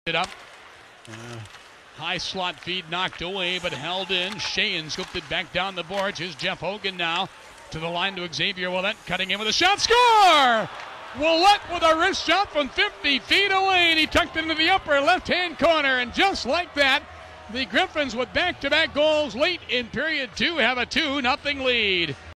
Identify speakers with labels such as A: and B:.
A: It up. High slot feed knocked away, but held in. Sheehan scooped it back down the boards. Here's Jeff Hogan now to the line to Xavier Ouellet, cutting in with a shot. Score! Ouellet with a wrist shot from 50 feet away, and he tucked into the upper left-hand corner. And just like that, the Griffins with back-to-back goals late in period 2 have a 2-0 lead.